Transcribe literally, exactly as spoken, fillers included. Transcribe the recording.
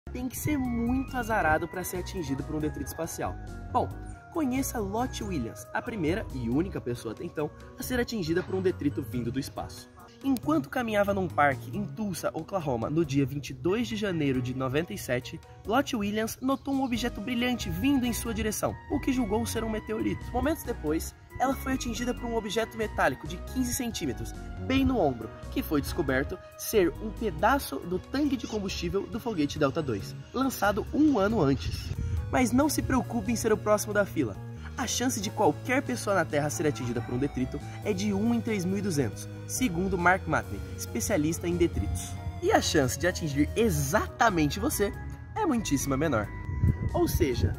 tem que ser muito azarado para ser atingido por um detrito espacial. Bom, conheça Lottie Williams, a primeira e única pessoa até então a ser atingida por um detrito vindo do espaço. Enquanto caminhava num parque em Tulsa, Oklahoma, no dia vinte e dois de janeiro de noventa e sete, Lottie Williams notou um objeto brilhante vindo em sua direção, o que julgou ser um meteorito. Momentos depois, ela foi atingida por um objeto metálico de quinze centímetros, bem no ombro, que foi descoberto ser um pedaço do tanque de combustível do foguete Delta dois, lançado um ano antes. Mas não se preocupe em ser o próximo da fila. A chance de qualquer pessoa na Terra ser atingida por um detrito é de um em três mil e duzentos, segundo Mark Matney, especialista em detritos. E a chance de atingir exatamente você é muitíssima menor. Ou seja,